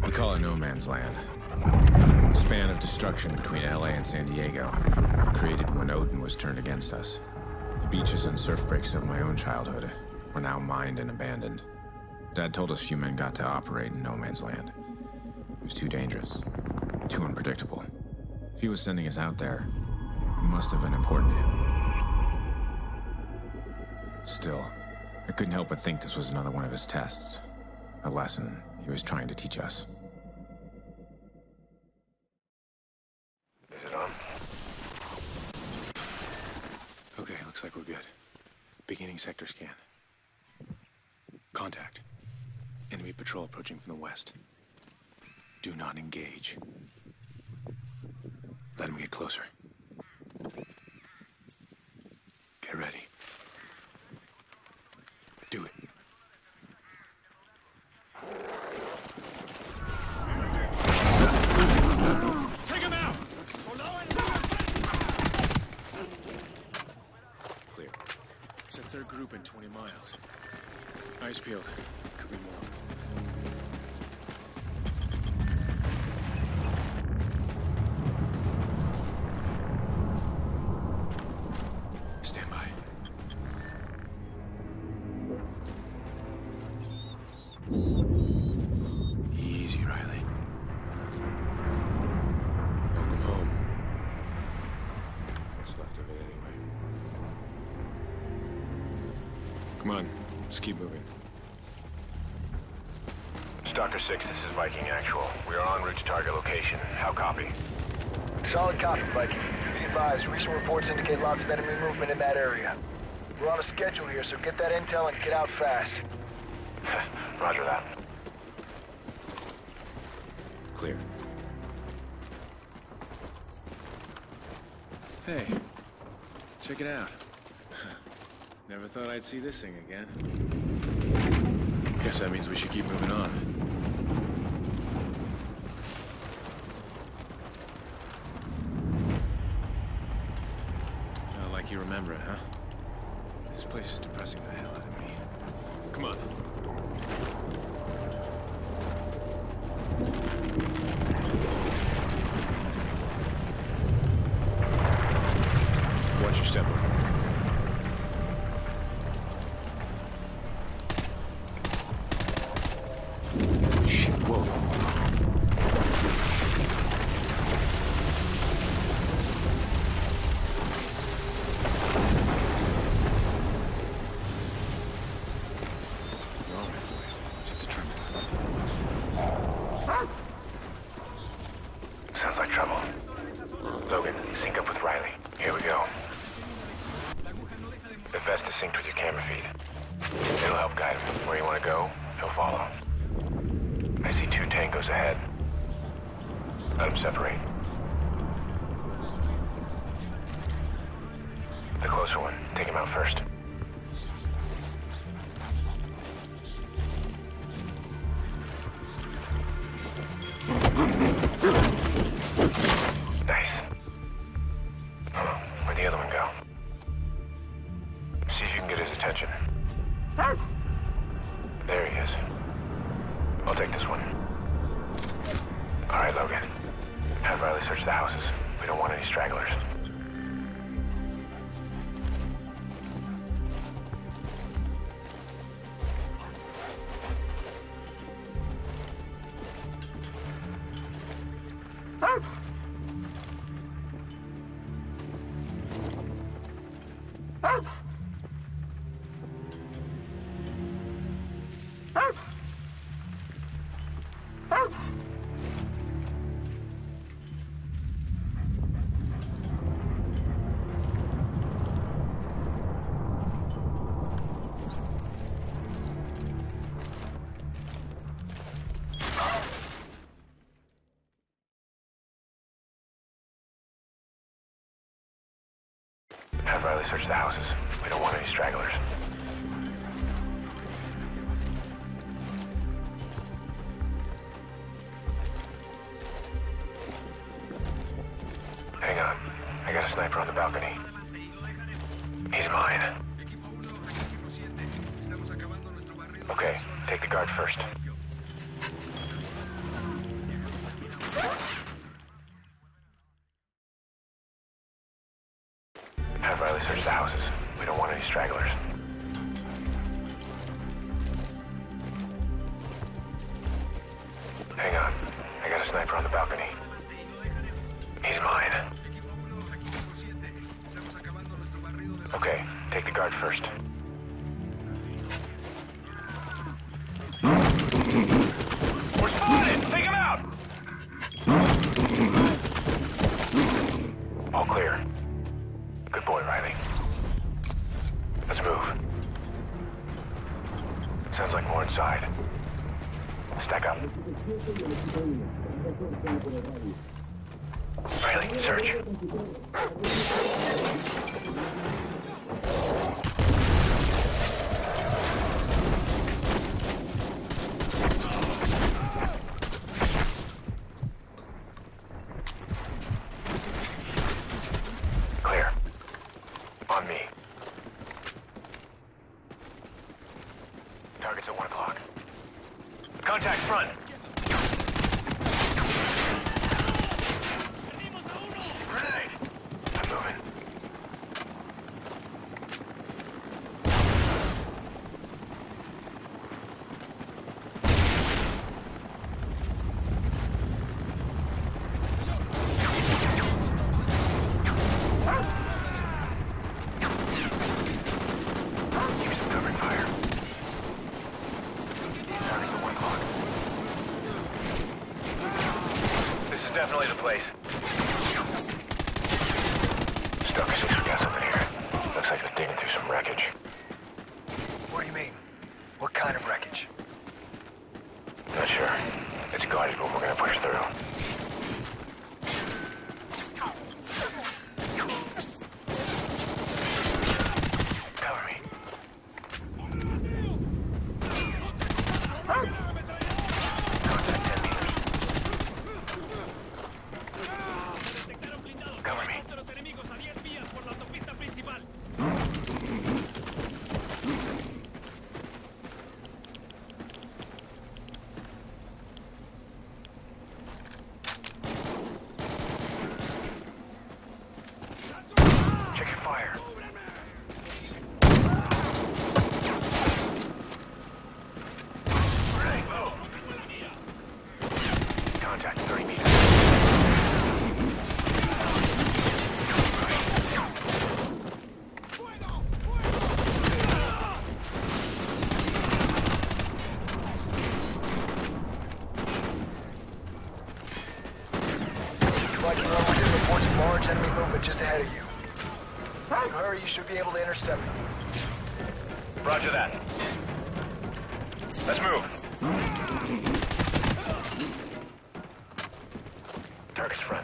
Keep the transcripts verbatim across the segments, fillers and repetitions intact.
We call it no man's land. A span of destruction between L A and San Diego, created when Odin was turned against us. The beaches and surf breaks of my own childhood were now mined and abandoned. Dad told us few men got to operate in no man's land. It was too dangerous, too unpredictable. If he was sending us out there, it must have been important to him. Still, I couldn't help but think this was another one of his tests. A lesson he was trying to teach us. Is it on? Okay, looks like we're good. Beginning sector scan. Contact. Enemy patrol approaching from the west. Do not engage. Let him get closer. Get ready. Do it. Take him out! Clear. It's a third group in twenty miles. Eyes peeled. Could be more. Stand by. Easy, Riley. Welcome home. What's left of it anyway. Come on, let's keep moving. Stalker six, this is Viking Actual. We are en route to target location. How copy? Solid copy, Viking. Be advised, recent reports indicate lots of enemy movement in that area. We're on a schedule here, so get that intel and get out fast. Roger that. Clear. Hey, check it out. Never thought I'd see this thing again. Guess that means we should keep moving on. Not like you remember it, huh? This place is depressing the hell out of me. Come on. Watch your step. Shit, whoa. Just a tremor. Sounds like trouble. Logan, sync up with Riley. Here we go. The vest is synced with your camera feed. It'll help guide him. Where you want to go, he'll follow. I see two tangos ahead. Let them separate. The closer one, take him out first. Nice. Oh, where'd the other one go? See if you can get his attention. There he is. I'll take this one. All right, Logan. Have Riley search the houses. We don't want any stragglers. Have Riley search the houses. We don't want any stragglers. Hang on. I got a sniper on the balcony. He's mine. Okay, take the guard first. sniper on the balcony. He's mine. Okay, take the guard first. We're spotted! Take him out! All clear. Good boy, Riley. Let's move. Sounds like more inside. Stack up. Riley, search. Clear. On me. Target's at one o'clock. Contact front. Grenade. I'm moving. Give me some covering fire. Target's at one o'clock. This is definitely the place. Stuck, I think we got something here. Looks like they're digging through some wreckage. What do you mean? What kind of wreckage? Not sure. It's guarded, but we're gonna push through. Cover me. Contact ten meters. Cover me. Check your fire. Grenade. Contact thirty meters. Viking one one two reports a large enemy movement just ahead of you. If you hurry, you should be able to intercept them. Roger that. Let's move. Target's front.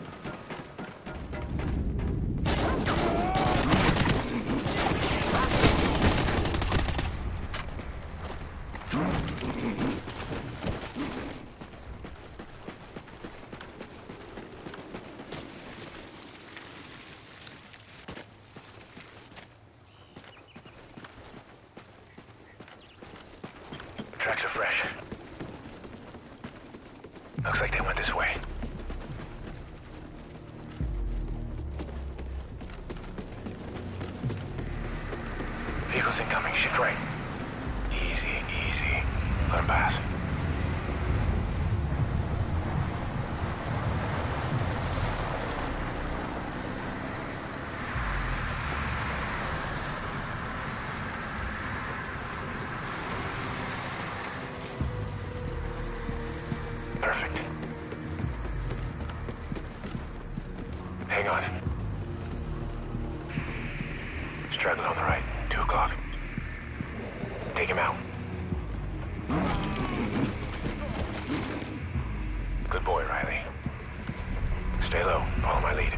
Tracks are fresh. Looks like they went this way. Vehicles incoming, shift right. Easy, easy. Let them pass. Perfect. Hang on. Straddling on the right. Two o'clock. Take him out. Good boy, Riley. Stay low. Follow my lead.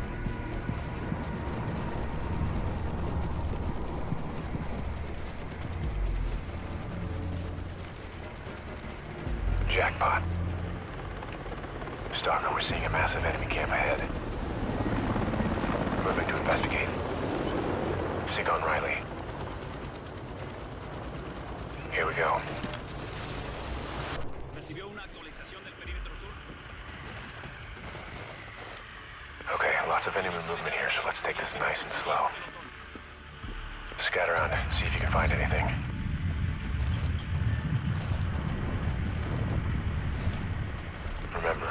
Jackpot. Stalker, we're seeing a massive enemy camp ahead. Moving to investigate. Sync on Riley. Here we go. Okay, lots of enemy movement here, so let's take this nice and slow. Scout around, see if you can find anything. Remember,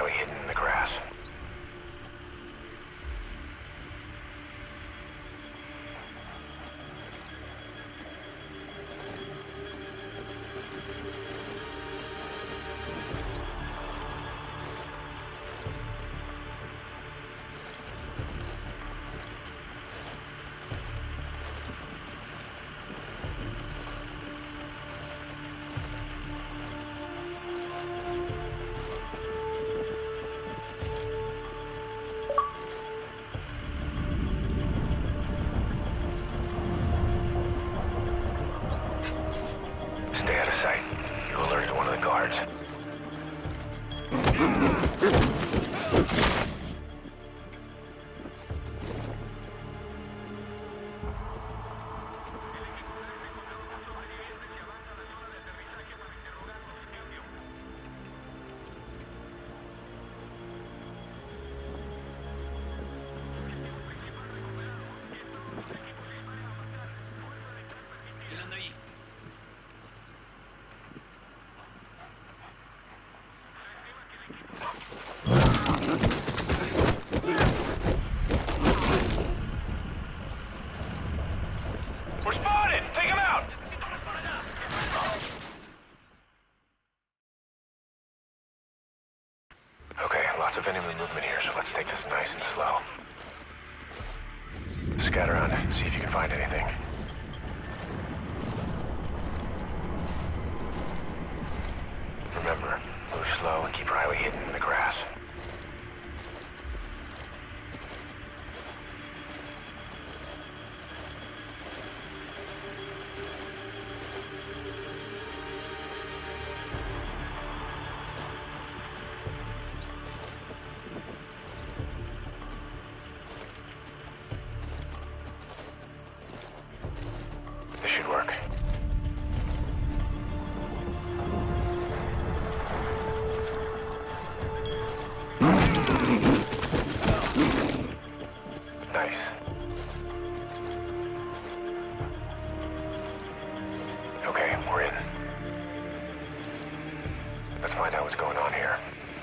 Riley hidden in the grass. Stay out of sight. You alerted one of the guards. We're spotted! Take him out! Okay, lots of enemy movement here, so let's take this nice and slow. Scatter around, see if you can find anything. Remember, move slow and keep Riley hidden in the grass. This should work. Nice. Okay, we're in. Let's find out what's going on here.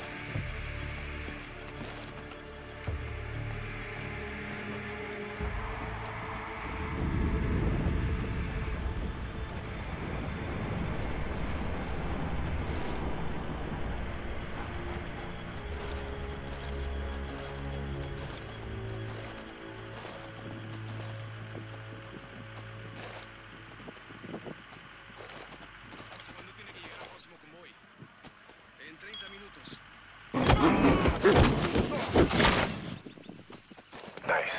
Nice.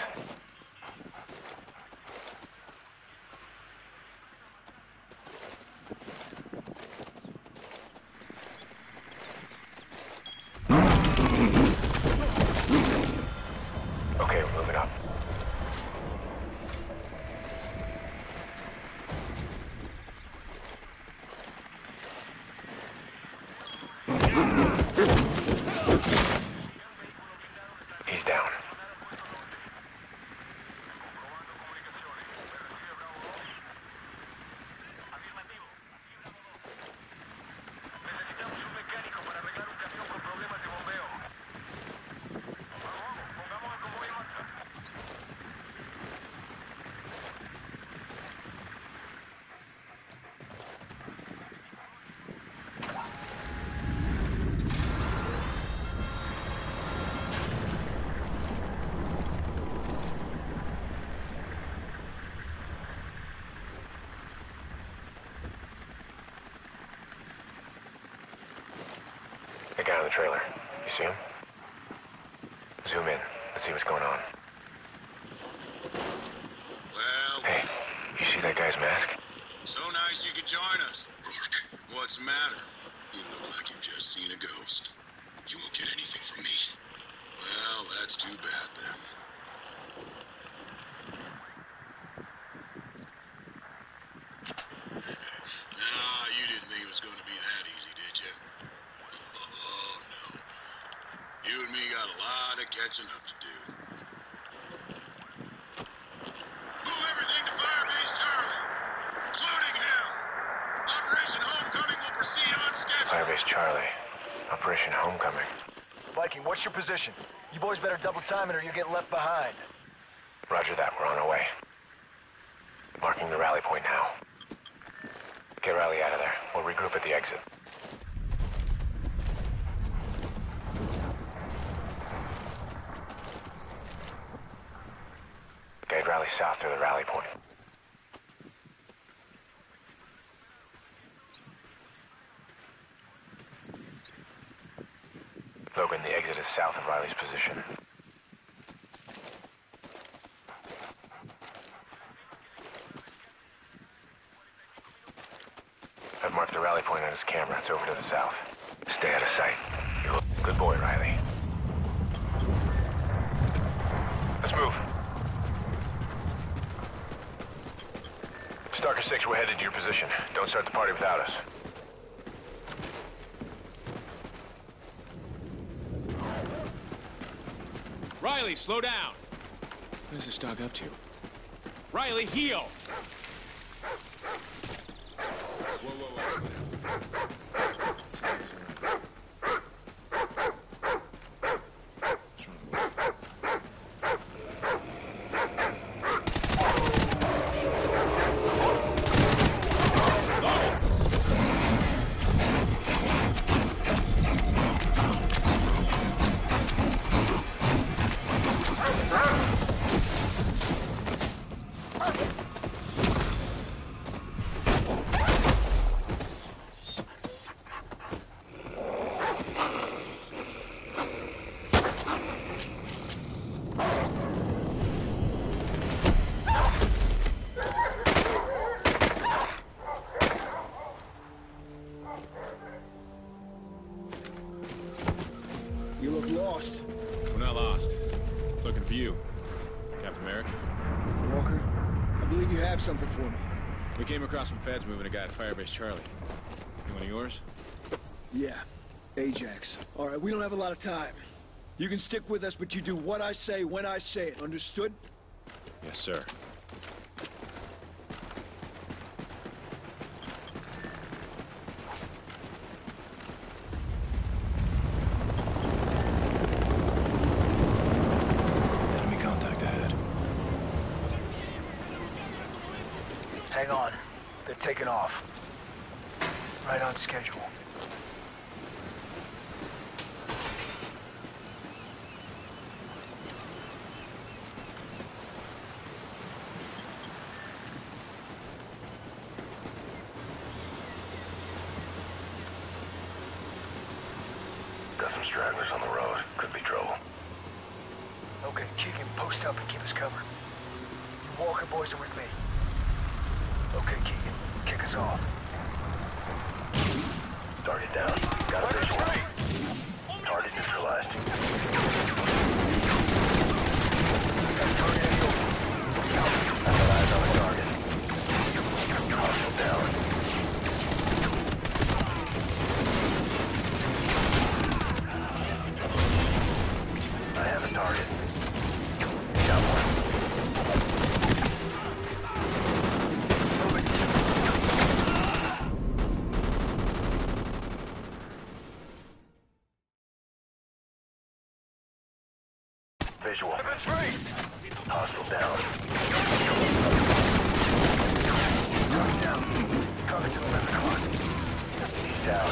Okay, we're moving up. He's down. The guy on the trailer. You see him? Zoom in. Let's see what's going on. Well... Hey, you see that guy's mask? So nice you could join us. Rourke, what's the matter? You look like you've just seen a ghost. You won't get anything from me. Well, that's too bad then. Nah, you didn't think it was going to be that easy, did you? Oh, no. You and me got a lot of catching up to do. Move everything to Firebase Charlie, including him. Operation Homecoming will proceed on schedule. Firebase Charlie. Operation Homecoming. Viking, what's your position? You boys better double time it or you get left behind. Roger that, we're on our way. Marking the rally point now. Get Riley out of there. We'll regroup at the exit. Guide Riley south through the rally point. Logan, the exit is south of Riley's position. I've marked the rally point on his camera. It's over to the south. Stay out of sight. You look good boy, Riley. Let's move. Stalker six, we're headed to your position. Don't start the party without us. Riley, slow down! What is this dog up to? Riley, heel! Whoa, whoa, whoa. You look lost. We're not lost. Looking for you. Captain America? Walker, I believe you have something for me. We came across some feds moving a guy to Firebase Charlie. You one of yours? Yeah, Ajax. All right, we don't have a lot of time. You can stick with us, but you do what I say when I say it. Understood? Yes, sir. Enemy contact ahead. Hang on. They're taking off. Right on schedule. Got some stragglers on the road. Could be trouble. Okay, Keegan, post up and keep us covered. You Walker boys are with me. Okay, Keegan, kick us off. Target down. Got a visual. Target neutralized. Target is open. I've got eyes on the target. Hostile down. I have a target. Got one. Visual. Hostile down. Target down. Coming to the left clock. He's down.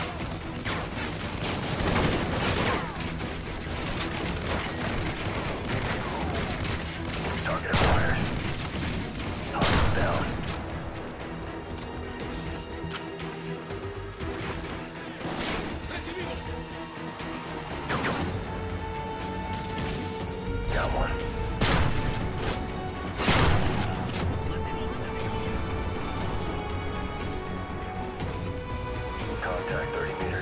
Target acquired. Hostile down. Got one. Contact thirty meters.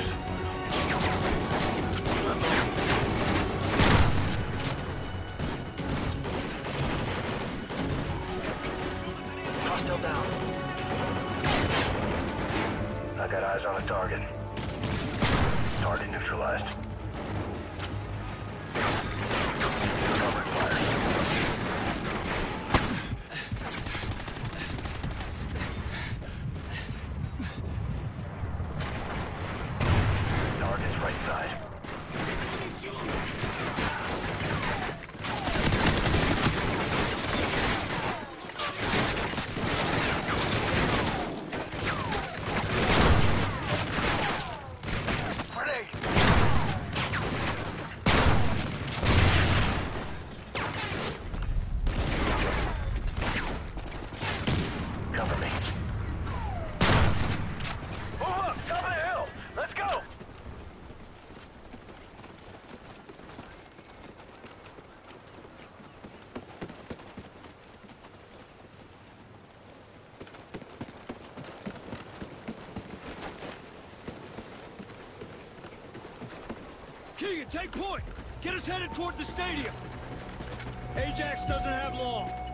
Hostile down. I got eyes on a target. Target neutralized. Cover fire. Target's right side. Keegan, take point! Get us headed toward the stadium! Ajax doesn't have long.